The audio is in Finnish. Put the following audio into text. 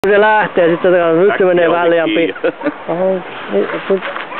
Se lähtee sitten, nyt se menee vähän liian pitkälle.